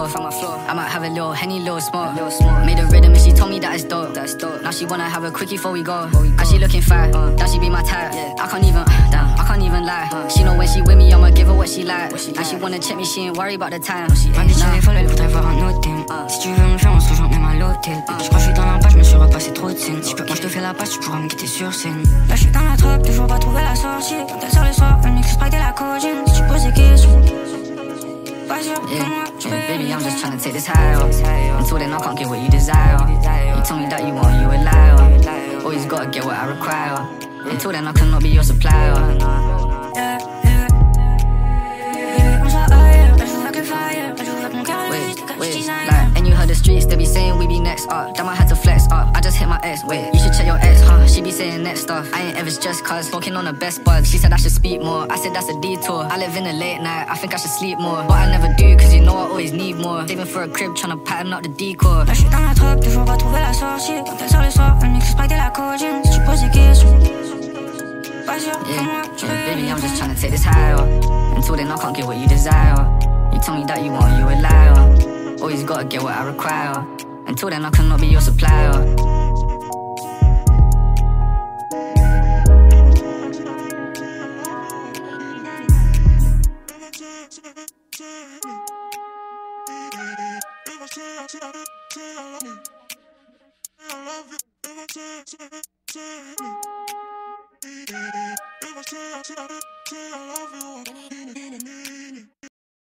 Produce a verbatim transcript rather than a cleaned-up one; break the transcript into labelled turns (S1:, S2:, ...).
S1: floor. From my floor. I might have a little Henny, little smoke. Little smoke. Made a rhythm and she told me that it's dope. That's dope. Now she wanna have a quickie before we go. Before we go. And she looking fat. Uh, that she be my type. Yeah. I can't even, uh, damn, I can't even lie. Uh, she know when she with me, I'ma give her what she like. What she and like. She wanna check me, she ain't worry about the time.
S2: Pas des téléphones, elle voudrait voir un autre team. uh. Si tu veux me faire, on se rejoint même à l'hôtel. uh. Je crois que je suis dans l'impasse, je me suis repassé trop de scènes. Si okay. Moi je te fais la passe, tu pourras me quitter sur scène. Là je suis dans la trappe, toujours pas trouvé la sortie. Quand elle sort le soir, elle mixe Sprite et la cocaine. Si tu poses des questions, pas sûr, yeah. Moi, tu yeah, baby, I'm just tryna take this high up. Until then I can't get what you desire. You told me that you want, you a liar. Always gotta get what I require. Until then I cannot be your supplier. Yeah, yeah. On soit ailleurs, elle joue avec le fire. Elle joue avec mon cœur, elle vise, le design. Like, and you heard the streets, they be saying we be next up. Damn, I had to flex up, I just hit my ex. Wait, you should check your ex, huh? She be saying next stuff. I ain't ever stressed cause smoking on the best buds. She said I should speak more, I said that's a detour. I live in the late night, I think I should sleep more. But I never do cause you know I always need more. Saving for a crib, tryna pattern up the decor. Là j'suis dans la trappe, toujours pas trouvé la sortie. Quand elle sort le soir, elle mixe Sprite et la cocaine. Si tu poses des questions, pas sûr, yeah, moi, yeah, baby, I'm just tryna take this high up. Until then I can't get what you desire. You told me that you want, you a liar. Always gotta get what I require. Until then I cannot be your supplier. I love you.